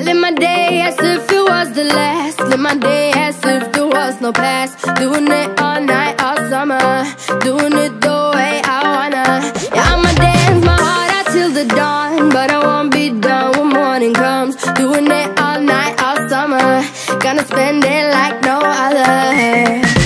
live my day as if it was the last. Live my day as if there was no past. Doing it all night, all summer. Doing it the way I wanna. Yeah, I'ma dance my heart out till the dawn, but I won't be done when morning comes. Doing it all night, all summer. Gonna spend it like no other.